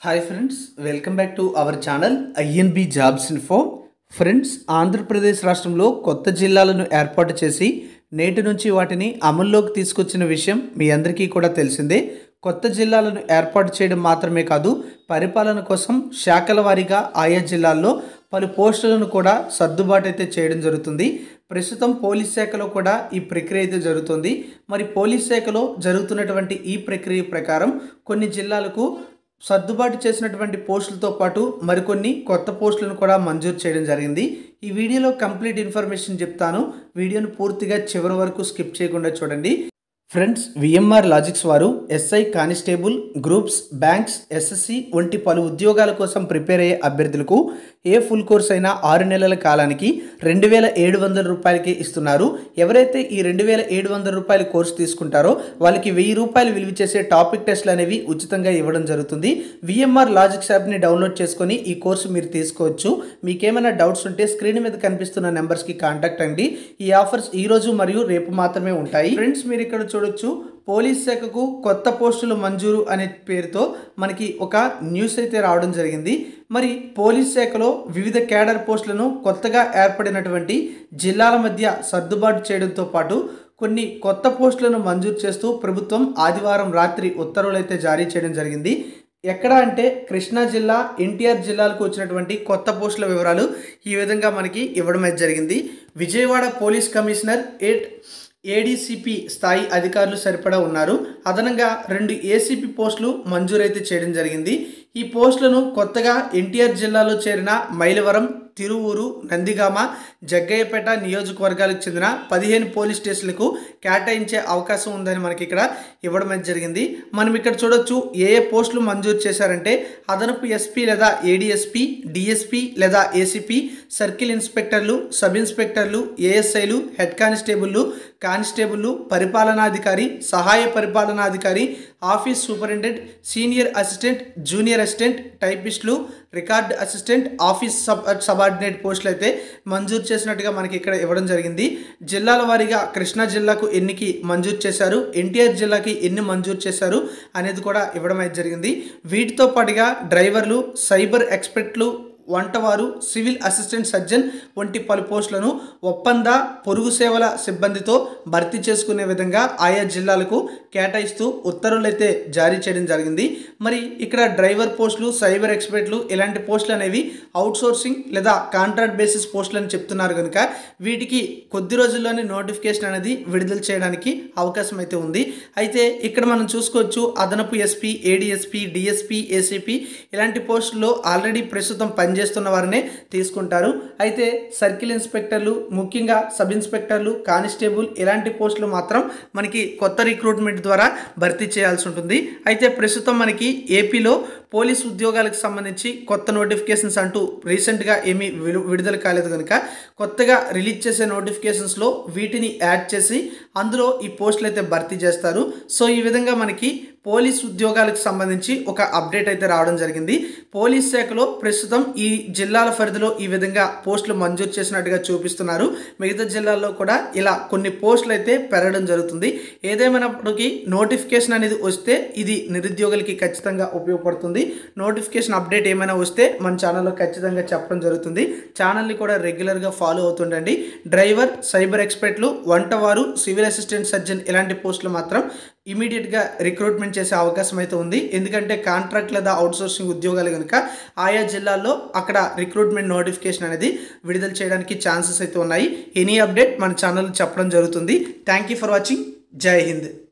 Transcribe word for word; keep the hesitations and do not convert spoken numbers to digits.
Hi friends, welcome back to our channel INB jobs info. Friends, Andhra Pradesh రాష్ట్రంలో కొత్త జిల్లాలను ఏర్పాటు చేసి నేటి నుంచి వాటిని అమల్లోకి తీసుకొచ్చిన విషయం మీ అందరికీ కూడా తెలిసిందే. కొత్త జిల్లాలను ఏర్పాటు చేయడం మాత్రమే కాదు, పరిపాలన కోసం శాఖల వారీగా ఆయా జిల్లాల్లో పలు పోస్టులను కూడా సర్దుబాటు అయితే చేయడం జరుగుతుంది. ప్రస్తుతం పోలీస్ శాఖలో కూడా ఈ ప్రక్రియ అయితే జరుగుతుంది. మరి పోలీస్ శాఖలో జరుగుతున్నటువంటి ఈ ప్రక్రియ ప్రకారం కొన్ని జిల్లాలకు సర్దుబాటు చేసినటువంటి పోస్టులతో పాటు మరికొన్ని కొత్త పోస్టులను కూడా మంజూరు చేయడం జరిగింది. ఈ వీడియోలో కంప్లీట్ ఇన్ఫర్మేషన్ చెప్తాను. వీడియోను పూర్తిగా చివరి వరకు స్కిప్ చేయకుండా చూడండి. ఫ్రెండ్స్, విఎంఆర్ లాజిక్స్ వారు SI, constable, groups, banks, SSC వంటి పలు ఉద్యోగాల కోసం ప్రిపేర్ అయ్యే అభ్యర్థులకు ఏ ఫుల్ కోర్స్ అయినా ఆరు నెలల కాలానికి రెండు వేల ఏడు వందల రూపాయలకి ఇస్తున్నారు. ఎవరైతే ఈ రెండు వేల ఏడు వందల రూపాయల కోర్సు తీసుకుంటారో వాళ్ళకి వెయ్యి రూపాయలు విలువ చేసే టాపిక్ టెస్ట్లు అనేవి ఉచితంగా ఇవ్వడం జరుగుతుంది. విఎంఆర్ లాజిక్స్ యాప్ని డౌన్లోడ్ చేసుకొని ఈ కోర్సు మీరు తీసుకోవచ్చు. మీకేమైనా డౌట్స్ ఉంటే స్క్రీన్ మీద కనిపిస్తున్న నెంబర్స్కి కాంటాక్ట్ అండి. ఈ ఆఫర్స్ ఈ రోజు మరియు రేపు మాత్రమే ఉంటాయి. ఫ్రెండ్స్, మీరు ఇక్కడ చూడొచ్చు, పోలీస్ శాఖకు కొత్త పోస్టులు మంజూరు అనే పేరుతో మనకి ఒక న్యూస్ అయితే రావడం జరిగింది. మరి పోలీస్ శాఖలో వివిధ క్యాడర్ పోస్టులను కొత్తగా ఏర్పడినటువంటి జిల్లాల మధ్య సర్దుబాటు చేయడంతో పాటు కొన్ని కొత్త పోస్టులను మంజూరు చేస్తూ ప్రభుత్వం ఆదివారం రాత్రి ఉత్తర్వులు అయితే జారీ చేయడం జరిగింది. ఎక్కడ అంటే కృష్ణా జిల్లా, ఎన్టీఆర్ జిల్లాలకు వచ్చినటువంటి కొత్త పోస్టుల వివరాలు ఈ విధంగా మనకి ఇవ్వడం అయితే జరిగింది. Vijayawada police commissioner eight ADCP స్థాయి అధికారులు సరిపడా ఉన్నారు. అదనంగా రెండు ఏసీపీ పోస్టులు మంజూరైతే చేయడం జరిగింది. ఈ పోస్టులను కొత్తగా ఎన్టీఆర్ జిల్లాలో చేరిన మైలవరం, తిరువూరు, నందిగామ, జగ్గయ్యపేట నియోజకవర్గాలకు చెందిన పదిహేను పోలీస్ స్టేషన్లకు కేటాయించే అవకాశం ఉందని మనకి ఇక్కడ ఇవ్వడం అయితే జరిగింది. మనం ఇక్కడ చూడొచ్చు, ఏ ఏ పోస్టులు మంజూరు చేశారంటే అదనపు ఎస్పీ లేదా ఏడీఎస్పీ, డిఎస్పీ లేదా ఏసీపీ, సర్కిల్ ఇన్స్పెక్టర్లు, సబ్ ఇన్స్పెక్టర్లు, ఏఎస్ఐలు, హెడ్ కానిస్టేబుల్లు, కానిస్టేబుల్లు, పరిపాలనాధికారి, సహాయ పరిపాలనాధికారి, office superintendent, senior assistant, junior assistant, టైపిస్టులు, record assistant, office sub subordinate పోస్టులు అయితే మంజూరు చేసినట్టుగా మనకి ఇక్కడ ఇవ్వడం జరిగింది. జిల్లాల వారీగా కృష్ణా జిల్లాకు ఎన్నికి మంజూరు చేశారు, ఎన్టీఆర్ జిల్లాకి ఎన్ని మంజూరు చేశారు అనేది కూడా ఇవ్వడం అయితే జరిగింది. వీటితో పాటుగా డ్రైవర్లు, సైబర్ ఎక్స్పర్ట్లు, వంటవారు, సివిల్ అసిస్టెంట్ సర్జన్ వంటి పలు పోస్టులను ఒప్పంద పొరుగు సేవల సిబ్బందితో భర్తీ చేసుకునే విధంగా ఆయా జిల్లాలకు కేటాయిస్తూ ఉత్తర్వులు అయితే జారీ చేయడం జరిగింది. మరి ఇక్కడ డ్రైవర్ పోస్టులు, సైబర్ ఎక్స్పర్ట్లు ఇలాంటి పోస్టులు అనేవి అవుట్సోర్సింగ్ లేదా కాంట్రాక్ట్ బేసిస్ పోస్టులు అని చెప్తున్నారు కనుక వీటికి కొద్ది రోజుల్లోనే నోటిఫికేషన్ అనేది విడుదల చేయడానికి అవకాశం అయితే ఉంది. అయితే ఇక్కడ మనం చూసుకోవచ్చు, అదనపు ఎస్పీ, ఏడీఎస్పీ, డిఎస్పీ, ఏసీపీ ఇలాంటి పోస్టుల్లో ఆల్రెడీ ప్రస్తుతం పని చేస్తున్న వారినే తీసుకుంటారు. అయితే సర్కిల్ ఇన్స్పెక్టర్లు, ముఖ్యంగా సబ్ ఇన్స్పెక్టర్లు, కానిస్టేబుల్ ఇలాంటి పోస్టులు మాత్రం మనకి కొత్త రిక్రూట్మెంట్ ద్వారా భర్తీ చేయాల్సి ఉంటుంది. అయితే ప్రస్తుతం మనకి ఏపీలో పోలీస్ ఉద్యోగాలకు సంబంధించి కొత్త నోటిఫికేషన్స్ అంటూ రీసెంట్గా ఏమీ విడుదల కాలేదు కనుక కొత్తగా రిలీజ్ చేసే నోటిఫికేషన్స్లో వీటిని యాడ్ చేసి అందులో ఈ పోస్టులు అయితే భర్తీ చేస్తారు. సో ఈ విధంగా మనకి పోలీస్ ఉద్యోగాలకు సంబంధించి ఒక అప్డేట్ అయితే రావడం జరిగింది. పోలీస్ శాఖలో ప్రస్తుతం ఈ జిల్లాల పరిధిలో ఈ విధంగా పోస్టులు మంజూరు చేసినట్టుగా చూపిస్తున్నారు. మిగతా జిల్లాల్లో కూడా ఇలా కొన్ని పోస్టులు అయితే పెరగడం జరుగుతుంది. ఏదేమైనప్పటికీ నోటిఫికేషన్ అనేది వస్తే ఇది నిరుద్యోగులకి ఖచ్చితంగా ఉపయోగపడుతుంది. నోటిఫికేషన్ అప్డేట్ ఏమైనా వస్తే మన ఛానల్లో ఖచ్చితంగా చెప్పడం జరుగుతుంది. ఛానల్ని కూడా రెగ్యులర్గా ఫాలో అవుతుండండి. డ్రైవర్, సైబర్ ఎక్స్పర్ట్లు, వంటవారు, సివిల్ అసిస్టెంట్ సర్జన్ ఇలాంటి పోస్టులు మాత్రం ఇమీడియట్గా రిక్రూట్మెంట్ చేసే అవకాశం అయితే ఉంది. ఎందుకంటే కాంట్రాక్ట్ లేదా అవుట్సోర్సింగ్ ఉద్యోగాలు కనుక ఆయా జిల్లాల్లో అక్కడ రిక్రూట్మెంట్ నోటిఫికేషన్ అనేది విడుదల చేయడానికి ఛాన్సెస్ అయితే ఉన్నాయి. ఎనీ అప్డేట్ మన ఛానల్ చెప్పడం జరుగుతుంది. Thank you for watching. జై హింద్.